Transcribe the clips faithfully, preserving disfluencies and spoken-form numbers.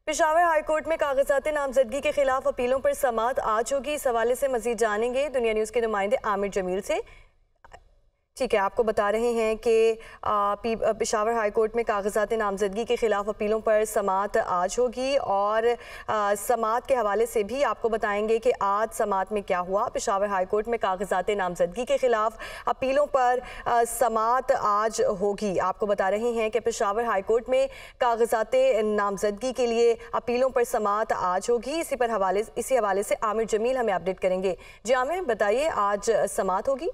Peshawar high court میں کاغذات نامزدگی کے خلاف اپیلوں پر سماعت آج ہوگی۔ اس حوالے سے مزید جانیں گے دنیا نیوز کے نمائندے عامر جمیل سے۔ ٹھیک ہے، آپ کو بتا رہے ہیں کہ پشاور ہائی کورٹ میں کاغذات نامزدگی کے خلاف اپیلوں پر سماعت آج ہوگی، اور سماعت کے حوالے سے بھی آپ کو بتائیں گے کہ آج سماعت میں کیا ہوا۔ پشاور ہائی کورٹ میں کاغذات نامزدگی کے خلاف اپیلوں پر سماعت آج ہوگی۔ آپ کو بتا رہے ہیں کہ پشاور ہائی کورٹ میں کاغذات نامزدگی کے لیے اپیلوں پر سماعت آج ہوگی۔ اسی پر حوالے اسی حوالے سے عامر جمیل ہمیں اپڈیٹ کریں گے۔ جی عامر، بتائیے آج سماعت ہوگی؟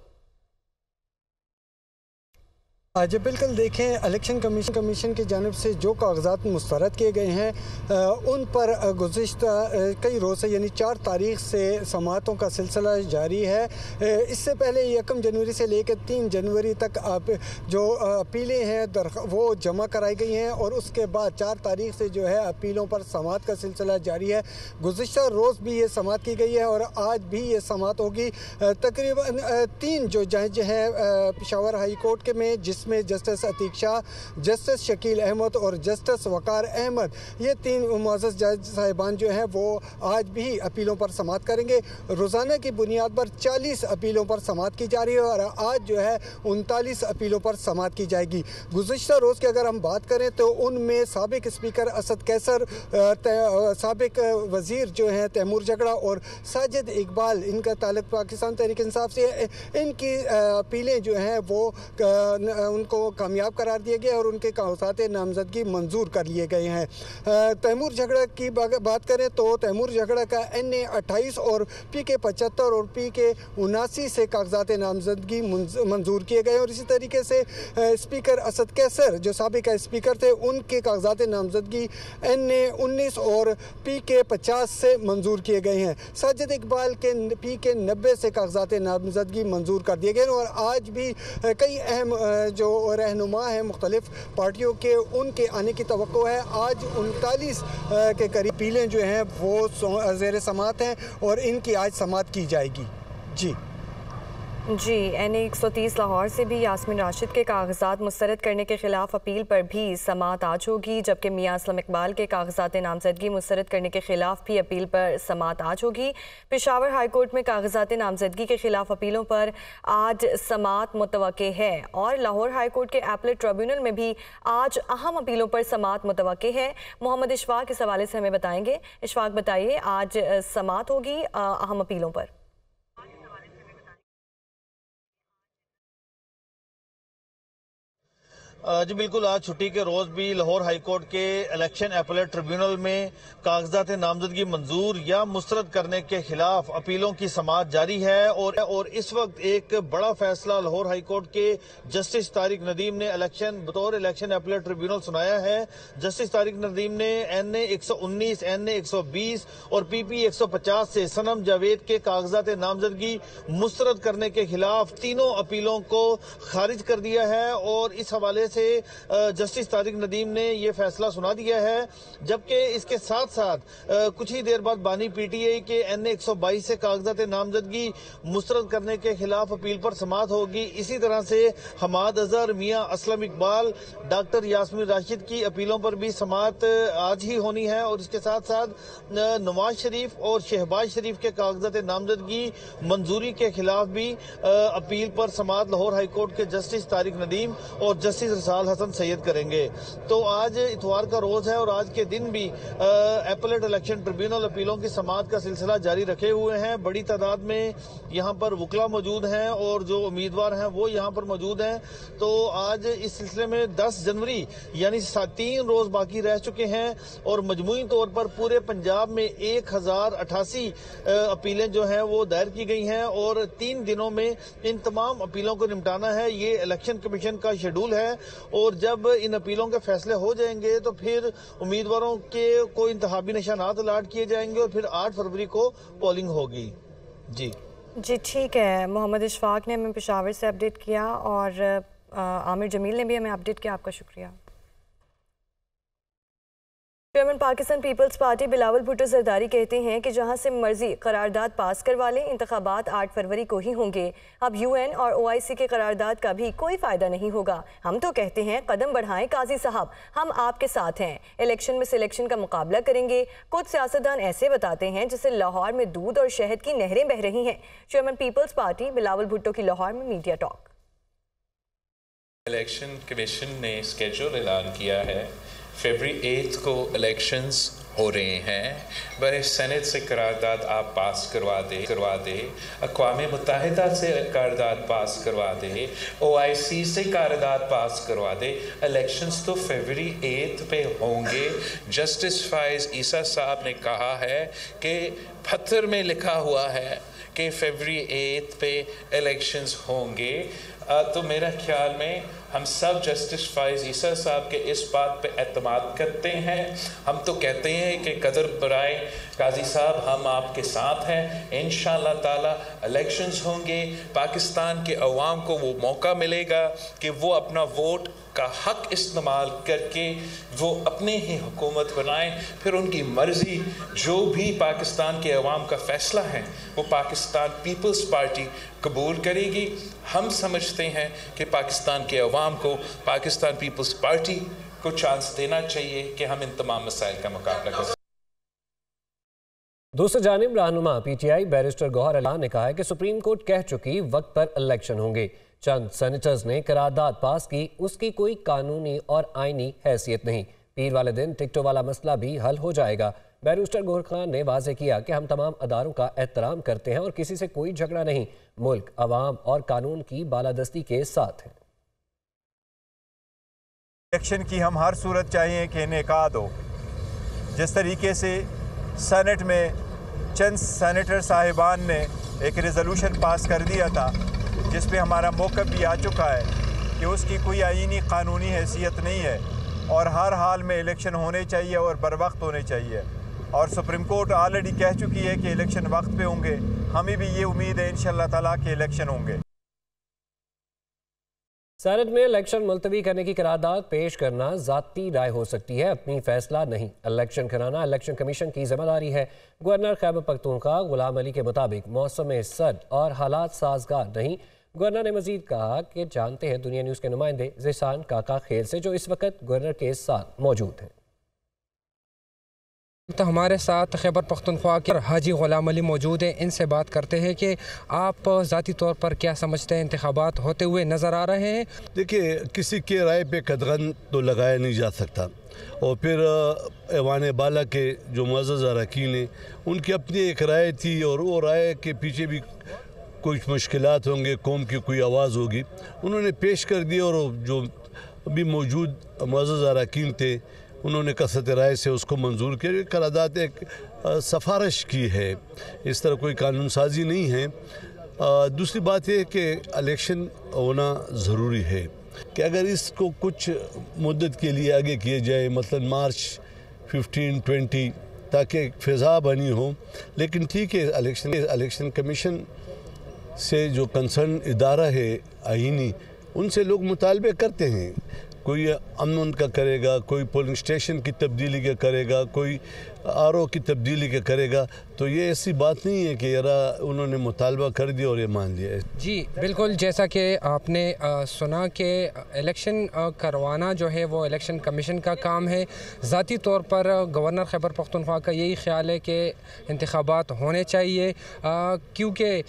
جب بالکل دیکھیں، الیکشن کمیشن کمیشن کی جانب سے جو کاغذات مسترد کیے گئے ہیں ان پر گزشتہ کئی روز سے یعنی چار تاریخ سے سماعتوں کا سلسلہ جاری ہے۔ اس سے پہلے یکم جنوری سے لے کے تین جنوری تک جو اپیلیں ہیں وہ جمع کرائی گئی ہیں، اور اس کے بعد چار تاریخ سے جو ہے اپیلوں پر سماعت کا سلسلہ جاری ہے۔ گزشتہ روز بھی یہ سماعت کی گئی ہے اور آج بھی یہ سماعت ہوگی۔ تقریباً تین جو جج ہیں پشاور ہائی کورٹ کے میں، جس میں جسٹس عتیق شاہ، جسٹس شکیل احمد اور جسٹس وقار احمد، یہ تین معزز جج صاحبان جو ہیں وہ آج بھی اپیلوں پر سماعت کریں گے۔ روزانہ کی بنیاد پر چالیس اپیلوں پر سماعت کی جا رہی ہے، اور آج جو ہے انتالیس اپیلوں پر سماعت کی جائے گی۔ گزشتہ روز کی اگر ہم بات کریں تو ان میں سابق اسپیکر اسد کیسر، سابق وزیر جو ہیں تیمور جھگڑا اور ساجد اقبال، ان کا تعلق پاکستان تحریک انصاف سے، ان کی اپیلیں جو ہیں وہ ان کو کامیاب قرار دیا گیا اور ان کے کاغذات نامزدگی منظور کر لیے گئے ہیں۔ تیمور جھگڑا کی بات کریں تو تیمور جھگڑا کا این اے اٹھائیس اور پی کے پچہتر اور پی کے اناسی سے کاغذات نامزدگی منظور کیے گئے، اور اسی طریقے سے اسپیکر اسد کیسر جو سابقہ اسپیکر تھے، ان کے کاغذات نامزدگی این اے انیس اور پی کے پچاس سے منظور کیے گئے ہیں۔ ساجد اقبال کے پی کے نبے سے کاغذات نامزدگی منظور کر دیے گئے ہیں، اور آج بھی کئی اہم جو رہنما ہیں مختلف پارٹیوں کے، ان کے آنے کی توقع ہے۔ آج انتالیس کے قریب اپیلیں جو ہیں وہ زیر سماعت ہیں اور ان کی آج سماعت کی جائے گی۔ جی جی این اے ایک سو تیس لاہور سے بھی یاسمین راشد کے کاغذات مسترد کرنے کے خلاف اپیل پر بھی سماعت آج ہوگی، جبکہ میاں اسلم اقبال کے کاغذات نامزدگی مسترد کرنے کے خلاف بھی اپیل پر سماعت آج ہوگی۔ پشاور ہائی کورٹ میں کاغذات نامزدگی کے خلاف اپیلوں پر آج سماعت متوقع ہے، اور لاہور ہائی کورٹ کے ایپلیٹ ٹریبیونل میں بھی آج اہم اپیلوں پر سماعت متوقع ہے۔ محمد اشفاق اس حوالے سے ہمیں بتائیں گے۔ اشفاق، بتائیے آج سماعت ہوگی اہم اپیلوں پر؟ جی بالکل، آج چھٹی کے روز بھی لاہور ہائی کورٹ کے الیکشن ایپلیٹ ٹریبیونل میں کاغذات نامزدگی منظور یا مسترد کرنے کے خلاف اپیلوں کی سماعت جاری ہے، اور اور اس وقت ایک بڑا فیصلہ لاہور ہائی کورٹ کے جسٹس طارق ندیم نے الیکشن بطور الیکشن ایپلیٹ ٹریبیونل سنایا ہے۔ جسٹس طارق ندیم نے این اے ایک سو انیس، این اے ایک سو بیس اور پی پی ایک سو پچاس سے صنم جاوید کے کاغذات نامزدگی مسترد کرنے کے خلاف تینوں اپیلوں کو خارج کر دیا ہے، اور اس حوالے سے جسٹس طارق ندیم نے یہ فیصلہ سنا دیا ہے۔ جبکہ اس کے ساتھ ساتھ کچھ ہی دیر بعد بانی پی ٹی آئی کے این اے ایک سو بائیس سے کاغذات نامزدگی مسترد کرنے کے خلاف اپیل پر سماعت ہوگی۔ اسی طرح سے حماد اظہر، میاں اسلم اقبال، ڈاکٹر یاسمین راشد کی اپیلوں پر بھی سماعت آج ہی ہونی ہے، اور اس کے ساتھ ساتھ نواز شریف اور شہباز شریف کے کاغذات نامزدگی منظوری کے خلاف بھی اپیل پر سماعت لاہور ہائی کورٹ کے جسٹس طارق ندیم اور جسٹس رسال حسن سید کریں گے۔ تو آج اتوار کا روز ہے، اور آج کے دن بھی ایپلیٹ الیکشن ٹریبیونل اپیلوں کی سماعت کا سلسلہ جاری رکھے ہوئے ہیں۔ بڑی تعداد میں یہاں پر وکلا موجود ہیں، اور جو امیدوار ہیں وہ یہاں پر موجود ہیں۔ تو آج اس سلسلے میں دس جنوری یعنی تین روز باقی رہ چکے ہیں، اور مجموعی طور پر پورے پنجاب میں ایک ہزار اٹھاسی اپیلیں جو ہیں وہ دائر کی گئی ہیں، اور تین دنوں میں ان تمام اپیلوں کو نمٹانا ہے۔ یہ الیکشن کمیشن کا شیڈول ہے، اور جب ان اپیلوں کے فیصلے ہو جائیں گے تو پھر امیدواروں کے کو انتخابی نشانات الاٹ کیے جائیں گے، اور پھر آٹھ فروری کو پولنگ ہوگی۔ جی جی ٹھیک ہے، محمد اشفاق نے ہمیں پشاور سے اپڈیٹ کیا، اور عامر جمیل نے بھی ہمیں اپڈیٹ کیا۔ آپ کا شکریہ۔ Chairman Pakistan peoples party Bilawal Bhutto Zardari کہتے ہیں کہ جہاں سے مرضی قرارداد پاس کروا لیں، انتخابات آٹھ فروری کو ہی ہوں گے۔ اب یو این اور او آئی سی کے قرارداد کا بھی کوئی فائدہ نہیں ہوگا۔ ہم تو کہتے ہیں قدم بڑھائیں قاضی صاحب، ہم آپ کے ساتھ ہیں، الیکشن میں سلیکشن کا مقابلہ کریں گے۔ کچھ سیاستدان ایسے بتاتے ہیں جسے لاہور میں دودھ اور شہد کی نہریں بہہ رہی ہیں۔ Chairman peoples party Bilawal Bhutto کی لاہور میں میڈیا ٹاک۔ الیکشن کمیشن نے اسکیجول اعلان کیا ہے، فیبری ایٹھ کو الیکشنز ہو رہے ہیں، برے سینٹ سے قرارداد آپ پاس کروا دے کروا دے اقوام متحدہ سے قرارداد پاس کروا دے، او آئی سی سے قرارداد پاس کروا دے، الیکشنز تو فیبری ایٹھ پہ ہوں گے۔ جسٹس فائز عیسیٰ صاحب نے کہا ہے کہ پتھر میں لکھا ہوا ہے کہ فیبری ایٹھ پہ الیکشنز ہوں گے۔ تو میرا خیال میں ہم سب جسٹس فائز عیسیٰ صاحب کے اس بات پہ اعتماد کرتے ہیں۔ ہم تو کہتے ہیں کہ قدر برائے قاضی صاحب، ہم آپ کے ساتھ ہیں، انشاءاللہ تعالی الیکشنز ہوں گے، پاکستان کے عوام کو وہ موقع ملے گا کہ وہ اپنا ووٹ کا حق استعمال کر کے وہ اپنے ہی حکومت بنائیں، پھر ان کی مرضی جو بھی پاکستان کے عوام کا فیصلہ ہے وہ پاکستان پیپلز پارٹی قبول کرے گی۔ ہم سمجھتے ہیں کہ پاکستان کے عوام کو پاکستان پیپلز پارٹی کو چانس دینا چاہیے کہ ہم ان تمام مسائل کا مقابلہ کر سکیں۔ دوسری جانب رہنما پی ٹی آئی بیرسٹر گوہر علی نے کہا ہے کہ سپریم کورٹ کہہ چکی وقت پر الیکشن ہوں گے، چند سینیٹرز نے قرارداد پاس کی، اس کی کوئی قانونی اور آئینی حیثیت نہیں، پیر والے دن ٹکٹوں والا مسئلہ بھی حل ہو جائے گا۔ بیرسٹر گوہر خان نے واضح کیا کہ ہم تمام اداروں کا احترام کرتے ہیں اور کسی سے کوئی جھگڑا نہیں، ملک عوام اور قانون کی بالادستی کے ساتھ ہے۔ الیکشن کی ہم ہر صورت چاہیے کہ انعقاد ہو۔ جس طریقے سے سینٹ میں چند سینیٹر صاحبان نے ایک ریزولوشن پاس کر دیا تھا جس پہ ہمارا موقف بھی آ چکا ہے کہ اس کی کوئی آئینی قانونی حیثیت نہیں ہے اور ہر حال میں الیکشن ہونے چاہیے اور بر وقت ہونے چاہیے، اور سپریم کورٹ آلریڈی کہہ چکی ہے کہ الیکشن وقت پہ ہوں گے۔ ہمیں بھی یہ امید ہے انشاءاللہ تعالیٰ کہ الیکشن ہوں گے۔ سینٹ میں الیکشن ملتوی کرنے کی قرارداد پیش کرنا ذاتی رائے ہو سکتی ہے، اپنی فیصلہ نہیں۔ الیکشن کرانا الیکشن کمیشن کی ذمہ داری ہے۔ گورنر خیبر پختونخوا غلام علی کے مطابق موسم سرد اور حالات سازگار نہیں۔ گورنر نے مزید کہا کہ جانتے ہیں دنیا نیوز کے نمائندے ذیشان کاکا خیل سے، جو اس وقت گورنر کے ساتھ موجود ہیں۔ تو ہمارے ساتھ خیبر پختونخوا کے حاجی غلام علی موجود ہیں، ان سے بات کرتے ہیں کہ آپ ذاتی طور پر کیا سمجھتے ہیں، انتخابات ہوتے ہوئے نظر آ رہے ہیں؟ دیکھیے، کسی کے رائے پہ قدغن تو لگایا نہیں جا سکتا، اور پھر ایوان بالا کے جو معزز اراکین ہیں ان کی اپنی ایک رائے تھی، اور وہ رائے کے پیچھے بھی کچھ مشکلات ہوں گے، قوم کی کوئی آواز ہوگی، انہوں نے پیش کر دی، اور جو ابھی موجود معزز اراکین تھے انہوں نے کثرت رائے سے اس کو منظور کیا۔ قرارداد ایک سفارش کی ہے، اس طرح کوئی قانون سازی نہیں ہے۔ دوسری بات یہ کہ الیکشن ہونا ضروری ہے کہ اگر اس کو کچھ مدت کے لیے آگے کیے جائے، مثلا مارچ ففٹین ٹوینٹی، تاکہ ایک فضا بنی ہو، لیکن ٹھیک ہے، الیکشن الیکشن کمیشن سے جو کنسرن ادارہ ہے آئینی، ان سے لوگ مطالبے کرتے ہیں، کوئی امن کا کرے گا، کوئی پولنگ سٹیشن کی تبدیلی کا کرے گا، کوئی آر او کی تبدیلی کا کرے گا، تو یہ ایسی بات نہیں ہے کہ یارا انہوں نے مطالبہ کر دیا اور یہ مان لیا ہے۔ جی بالکل، جیسا کہ آپ نے سنا کہ الیکشن کروانا جو ہے وہ الیکشن کمیشن کا کام ہے۔ ذاتی طور پر گورنر خیبر پختونخوا کا یہی خیال ہے کہ انتخابات ہونے چاہیے، کیونکہ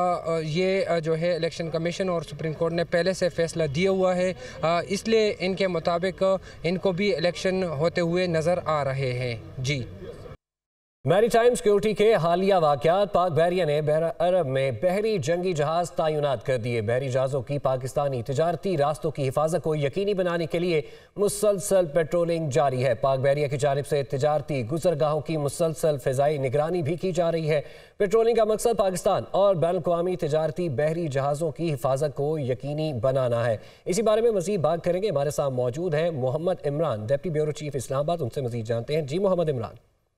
یہ جو ہے الیکشن کمیشن اور سپریم کورٹ نے پہلے سے فیصلہ دیا ہوا ہے، اس لیے ان کے مطابق ان کو بھی الیکشن ہوتے ہوئے نظر آ رہے ہیں۔ جی، میری ٹائم سیکیورٹی کے حالیہ واقعات، پاک بحریہ نے بحر عرب میں بحری جنگی جہاز تعینات کر دیے۔ بحری جہازوں کی پاکستانی تجارتی راستوں کی حفاظت کو یقینی بنانے کے لیے مسلسل پیٹرولنگ جاری ہے۔ پاک بحریہ کی جانب سے تجارتی گزرگاہوں کی مسلسل فضائی نگرانی بھی کی جا رہی ہے۔ پیٹرولنگ کا مقصد پاکستان اور بین الاقوامی تجارتی بحری جہازوں کی حفاظت کو یقینی بنانا ہے۔ اسی بارے میں مزید بات کریں گے، ہمارے ساتھ موجود ہیں Muhammad Imran, deputy bureau chief Islamabad, ان سے مزید جانتے ہیں۔ جی محمد عمران۔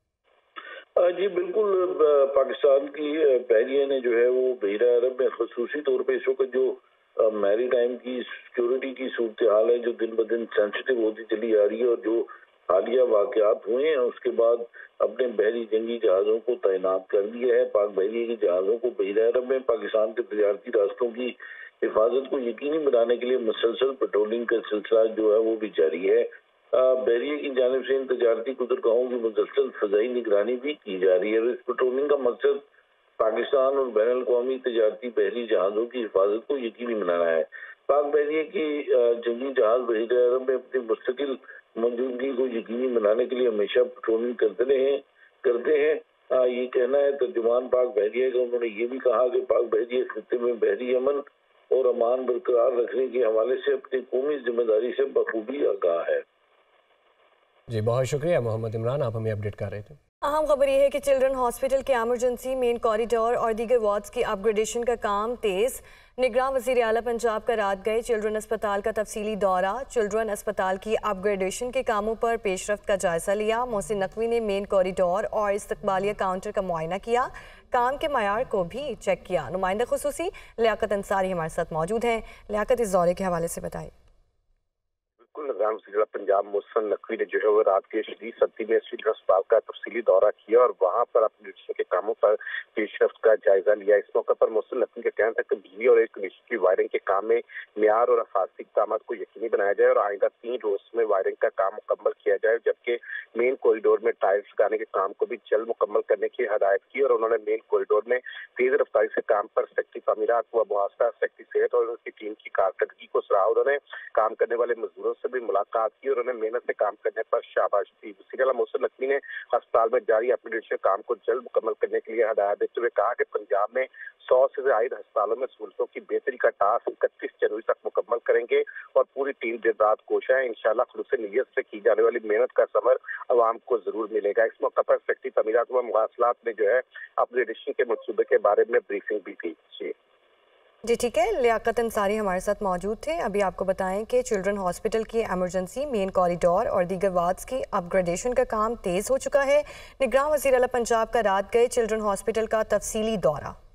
جی بالکل، پاکستان کی بحریہ نے جو ہے وہ بحیرہ عرب میں خصوصی طور پہ اس وقت جو میری ٹائم کی سیکیورٹی کی صورتحال ہے جو دن بدن سینسٹیو ہوتی چلی آ رہی ہے، اور جو حالیہ واقعات ہوئے ہیں اس کے بعد اپنے بحری جنگی جہازوں کو تعینات کر دیا ہے۔ پاک بحریے کے جہازوں کو بحیرہ عرب میں پاکستان کے تجارتی راستوں کی حفاظت کو یقینی بنانے کے لیے مسلسل پیٹرولنگ کا سلسلہ جو ہے وہ بھی جاری ہے۔ بحریے کی جانب سے ان تجارتی گزرگاہوں کی مسلسل فضائی نگرانی بھی کی جا رہی ہے۔ اس پیٹرولنگ کا مقصد پاکستان اور بین الاقوامی تجارتی بحری جہازوں کی حفاظت کو یقینی بنانا ہے۔ پاک بحریے کی جنگی جہاز بحیرہ عرب میں اپنی مستقل موجودگی کو یقینی بنانے کے لیے ہمیشہ پیٹرولنگ کرتے رہے کرتے ہیں۔ یہ کہنا ہے ترجمان پاک بحریہ کا۔ انہوں نے یہ بھی کہا کہ پاک بحریہ خطے میں بحری امن اور امان برقرار رکھنے کے حوالے سے اپنی قومی ذمہ داری سے بخوبی آگاہ ہے۔ جی بہت شکریہ محمد عمران، آپ ہمیں اپڈیٹ کر رہے تھے۔ اہم خبر یہ ہے کہ چلڈرن ہاسپٹل کے ایمرجنسی مین کوریڈور اور دیگر وارڈز کی اپ گریڈیشن کا کام تیز۔ نگراں وزیر اعلیٰ پنجاب کا رات گئے چلڈرن اسپتال کا تفصیلی دورہ۔ چلڈرن اسپتال کی اپ گریڈیشن کے کاموں پر پیش رفت کا جائزہ لیا۔ محسن نقوی نے مین کوریڈور اور استقبالیہ کاؤنٹر کا معائنہ کیا، کام کے معیار کو بھی چیک کیا۔ نمائندہ خصوصی لیاقت انصاری ہمارے ساتھ موجود ہیں۔ لیاقت، اس دورے کے حوالے سے بتائیں۔ نظام وزیر پنجاب محسن نقوی نے جو ہے وہ رات کے شدید سردی میں چلڈرن اسپتال کا تفصیلی دورہ کیا اور وہاں پر اپنے کے کاموں پر پیش رفت کا جائزہ لیا۔ اس موقع پر محسن نقوی کا کہنا تھا کہ بجلی اور ایئر کنڈیشن کی وائرنگ کے کام میں معیار اور حفاظتی اقدامات کو یقینی بنایا جائے اور آئندہ تین روز میں وائرنگ کا کام مکمل کیا جائے، جبکہ مین کوریڈور میں ٹائلز لگانے کے کام کو بھی جلد مکمل کرنے کی ہدایت کی۔ اور انہوں نے مین کوریڈور میں تیز رفتاری سے کام پر سیکٹری تعمیرات و محاصرہ، سیکٹری صحت اور ان کی ٹیم کی کارکردگی کو سراہا۔ انہوں نے کام کرنے والے مزدوروں سے بھی ملاقات کی اور انہیں محنت سے کام کرنے پر شاباش دی۔ وزیر اعلیٰ محسن نقوی نے ہسپتال میں جاری اپگریڈیشن کام کو جلد مکمل کرنے کے لیے ہدایت دیتے ہوئے کہا کہ پنجاب میں سو سے زائد ہسپتالوں میں سہولتوں کی بہتری کا ٹاسک اکتیس جنوری تک مکمل کریں گے اور پوری ٹیم دن رات کوشاں ہے۔ انشاءاللہ خلوص نیت سے کی جانے والی محنت کا ثمر عوام کو ضرور ملے گا۔ اس موقع پر سیکٹری تعمیرات و مواصلات نے جو ہے اپگریڈیشن کے منصوبے کے بارے میں بریفنگ بھی کی۔ جی جی ٹھیک ہے، لیاقت انصاری ہمارے ساتھ موجود تھے۔ ابھی آپ کو بتائیں کہ چلڈرن ہاسپٹل کی ایمرجنسی مین کوریڈور اور دیگر وارڈز کی اپ گریڈیشن کا کام تیز ہو چکا ہے۔ نگراں وزیر اعلیٰ پنجاب کا رات گئے چلڈرن ہاسپٹل کا تفصیلی دورہ۔